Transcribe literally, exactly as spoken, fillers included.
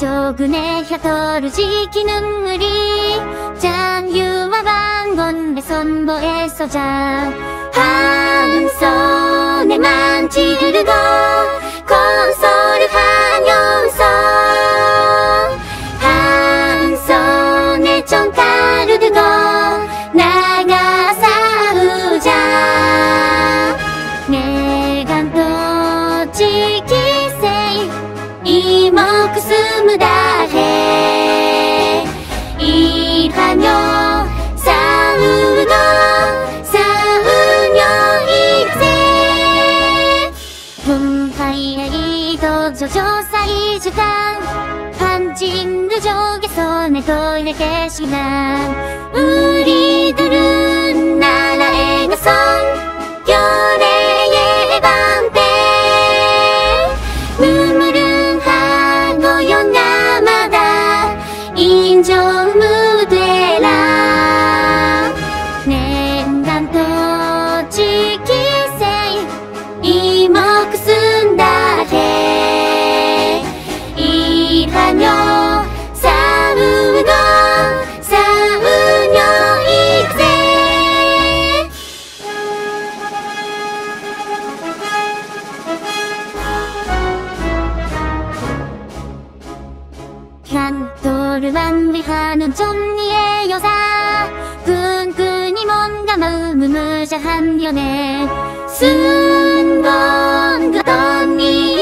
조근에 혀터루 지키 눈물이 장유와 반건 내 선보에서 자 한 손에 만지를 들고 콘솔을 하면서 한 손에 총칼을 들고 나가 싸우자 내가 또 지키세 이 목숨을 다해 일하며 싸우고 싸우며 이제 분파이의 도저조사이 주간 한진루 쪽에서 내 도일을 계시나 우리들은 나라의 가선 교래의 방패 눈물은 하고 용감하다 인종무 되라 냉담 또 지키세 이 목숨 다해 일하며 싸우고 싸우며 이제 한도를 만리하는 존니의 여사 끈끈이 뭔가 마음을 무자한 연애 순건 그 언니